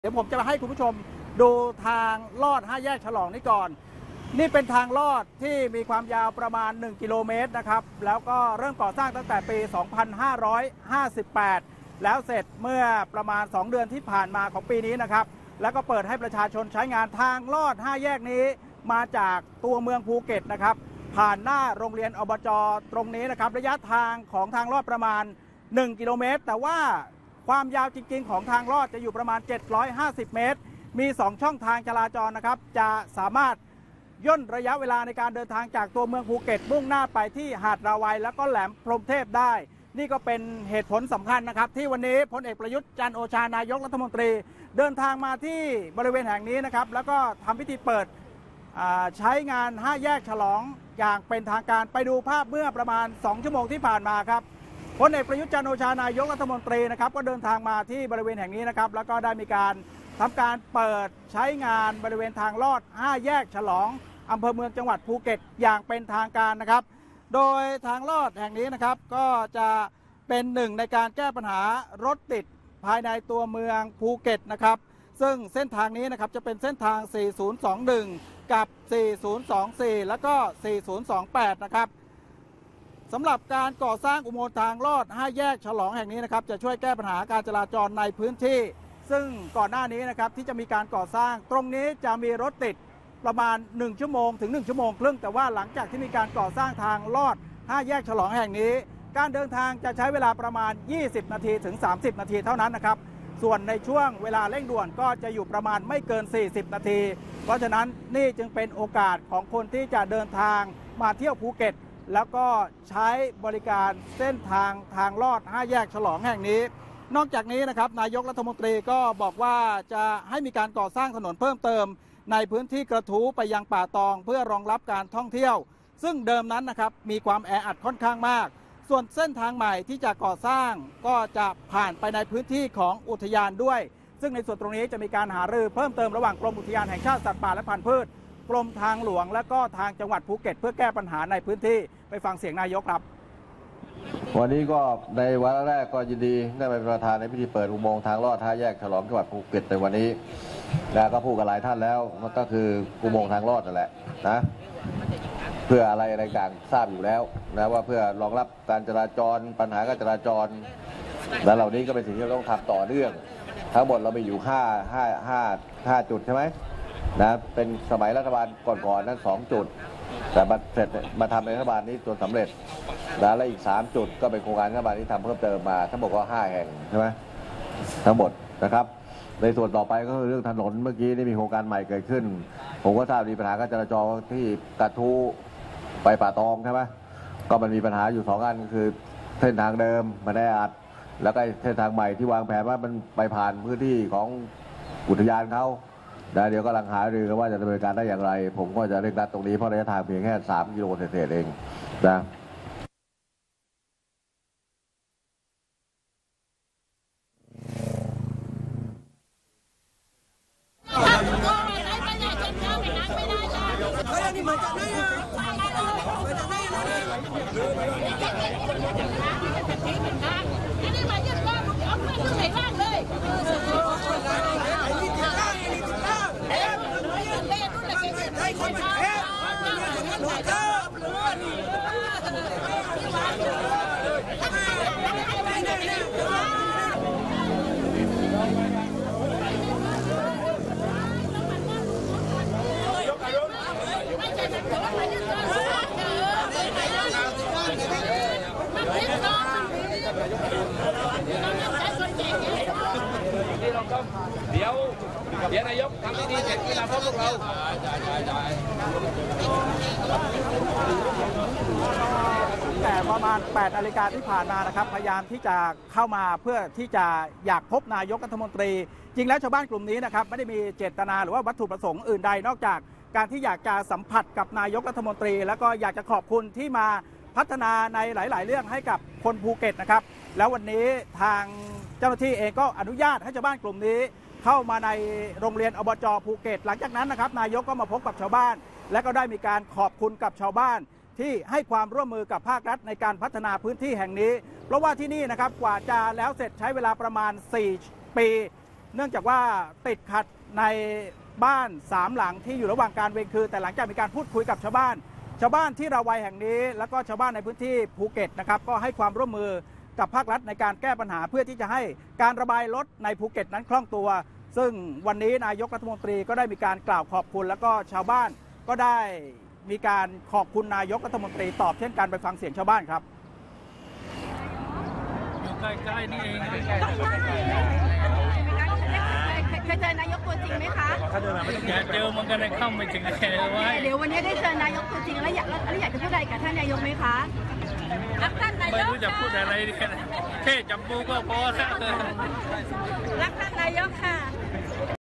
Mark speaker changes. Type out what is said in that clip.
Speaker 1: เดี๋ยวผมจะมาให้คุณผู้ชมดูทางลอด5แยกฉลองนี้ก่อนนี่เป็นทางลอดที่มีความยาวประมาณ1กิโลเมตรนะครับแล้วก็เริ่มก่อสร้างตั้งแต่ปี 2558 แล้วเสร็จเมื่อประมาณ2เดือนที่ผ่านมาของปีนี้นะครับแล้วก็เปิดให้ประชาชนใช้งานทางลอด5แยกนี้มาจากตัวเมืองภูเก็ตนะครับผ่านหน้าโรงเรียนอบจ.ตรงนี้นะครับระยะทางของทางลอดประมาณ1กิโลเมตรแต่ว่าความยาวจริงๆของทางลอดจะอยู่ประมาณ750เมตรมี2ช่องทางจราจรนะครับจะสามารถย่นระยะเวลาในการเดินทางจากตัวเมืองภูเก็ตมุ่งหน้าไปที่หาดราวัยแล้วก็แหลมพรหมเทพได้นี่ก็เป็นเหตุผลสำคัญนะครับที่วันนี้พลเอกประยุทธ์จันทร์โอชานายกรัฐมนตรีเดินทางมาที่บริเวณแห่งนี้นะครับแล้วก็ทำพิธีเปิดใช้งาน5แยกฉลองอย่างเป็นทางการไปดูภาพเมื่อประมาณ2ชั่วโมงที่ผ่านมาครับพลเอกประยุทธ์จันทร์โอชานายกรัฐมนตรีนะครับก็เดินทางมาที่บริเวณแห่งนี้นะครับแล้วก็ได้มีการทำการเปิดใช้งานบริเวณทางลอด5แยกฉลองอำเภอเมืองจังหวัดภูเก็ตอย่างเป็นทางการนะครับโดยทางลอดแห่งนี้นะครับก็จะเป็นหนึ่งในการแก้ปัญหารถติดภายในตัวเมืองภูเก็ตนะครับซึ่งเส้นทางนี้นะครับจะเป็นเส้นทาง 4021 กับ 4024 แล้วก็ 4028 นะครับสำหรับการก่อสร้างอุโมงค์ทางลอด5แยกฉลองแห่งนี้นะครับจะช่วยแก้ปัญหาการจราจรในพื้นที่ซึ่งก่อนหน้านี้นะครับที่จะมีการก่อสร้างตรงนี้จะมีรถติดประมาณ1ชั่วโมงถึง1ชั่วโมงครึ่งแต่ว่าหลังจากที่มีการก่อสร้างทางลอด5แยกฉลองแห่งนี้การเดินทางจะใช้เวลาประมาณ20นาทีถึง30นาทีเท่านั้นนะครับส่วนในช่วงเวลาเร่งด่วนก็จะอยู่ประมาณไม่เกิน40นาทีเพราะฉะนั้นนี่จึงเป็นโอกาสของคนที่จะเดินทางมาเที่ยวภูเก็ตแล้วก็ใช้บริการเส้นทางลอด5แยกฉลองแห่งนี้นอกจากนี้นะครับนายกรัฐมนตรีก็บอกว่าจะให้มีการก่อสร้างถนนเพิ่มเติมในพื้นที่กระทู้ไปยังป่าตองเพื่อรองรับการท่องเที่ยวซึ่งเดิมนั้นนะครับมีความแออัดค่อนข้างมากส่วนเส้นทางใหม่ที่จะก่อสร้างก็จะผ่านไปในพื้นที่ของอุทยานด้วยซึ่งในส่วนตรงนี้จะมีการหารือเพิ่มเติมระหว่างกรมอุทยานแห่งชาติสัตว์ป่าและพันธุ์พืชกรมทางหลวงและก็ทางจังหวัดภูเก็ตเพื่อแก้ปัญหาในพื้นที่ไปฟังเสียงนายกครับ
Speaker 2: วันนี้ก็ในวาระแรกก็ยินดีได้เป็นประธานในพิธีเปิดอุโมงค์ทางลอด5แยกฉลองจังหวัดภูเก็ตในวันนี้แล้วก็พูดกับหลายท่านแล้วมันก็คืออุโมงค์ทางลอดนั่นแหละนะเพื่ออะไรต่างทราบอยู่แล้วนะว่าเพื่อรองรับการจราจรปัญหาการจราจรและเหล่านี้ก็เป็นสิ่งที่เราต้องทำต่อเนื่องทั้งหมดเรามีอยู่5จุดใช่ไหมนะเป็นสมัยรัฐบาลก่อนๆนั้น2จุดแต่มาเสร็จมาทำในรัฐบาลนี้จนสำเร็จแล้วอีก3จุดก็เป็นโครงการรัฐบาลที่ทำเพิ่มเติมมาทั้งหมดก็5แห่งใช่ไหมทั้งหมดนะครับในส่วนต่อไปก็คือเรื่องถนนเมื่อกี้นี่มีโครงการใหม่เกิดขึ้นผมก็ทราบมีปัญหาการจราจรที่กระทู้ไปป่าตองใช่ไหมก็มันมีปัญหาอยู่2อันคือเส้นทางเดิมมันแออัดแล้วก็เส้นทางใหม่ที่วางแผนว่ามันไปผ่านพื้นที่ของอุทยานเขาเดี๋ยวก็กำลังหารือกันว่าจะดำเนินการได้อย่างไรผมก็จะเร่งรัดตรงนี้เพราะระยะทางเพียงแค่3กิโลเศษเองนะ
Speaker 3: เดี๋ยวนายกทำพิธีเสร็จเวลาพบพวกเรา
Speaker 1: แต่ประมาณ8นาฬิกาที่ผ่านมานะครับพยายามที่จะเข้ามาเพื่อที่จะอยากพบนายกรัฐมนตรีจริงแล้วชาวบ้านกลุ่มนี้นะครับไม่ได้มีเจตนาหรือว่าวัตถุประสงค์อื่นใดนอกจากการที่อยากจะสัมผัสกับนายกรัฐมนตรีแล้วก็อยากจะขอบคุณที่มาพัฒนาในหลายๆเรื่องให้กับคนภูเก็ตนะครับแล้ววันนี้ทางเจ้าหน้าที่เองก็อนุญาตให้ชาวบ้านกลุ่มนี้เข้ามาในโรงเรียนอบจ.ภูเก็ตหลังจากนั้นนะครับนายกก็มาพบกับชาวบ้านและก็ได้มีการขอบคุณกับชาวบ้านที่ให้ความร่วมมือกับภาครัฐในการพัฒนาพื้นที่แห่งนี้เพราะว่าที่นี่นะครับกว่าจะแล้วเสร็จใช้เวลาประมาณ4ปีเนื่องจากว่าติดขัดในบ้าน3หลังที่อยู่ระหว่างการเวรคืนแต่หลังจากมีการพูดคุยกับชาวบ้านที่ราวัยแห่งนี้แล้วก็ชาวบ้านในพื้นที่ภูเก็ตนะครับก็ให้ความร่วมมือกับภาครัฐในการแก้ปัญหาเพื่อที่จะให้การระบายรถในภูเก็ตนั้นคล่องตัวซึ่งวันนี้นายกรัฐมนตรีก็ได้มีการกล่าวขอบคุณแล้วก็ชาวบ้านก็ได้มีการขอบคุณนายกรัฐมนตรีตอบเช่นกันไปฟังเสียงชาวบ้านครับ
Speaker 3: อยู่ใกล้ๆนี่เอง
Speaker 4: เคยเจอนายกตัวจริงไหมคะ
Speaker 3: อยากเจอมันก็ได้เข้าไม่ถึงเลยว่า
Speaker 4: เดี๋ยววันนี้ได้เจอนายกตัวจริงแล้วอยากจะพูดอะไรกับท่านนายกไหมคะรักท่านนายก
Speaker 3: ไม่รู้จะพูดอะไรดีแค่จับปูก็พอแล้ว
Speaker 4: รักท่านนายกค่ะ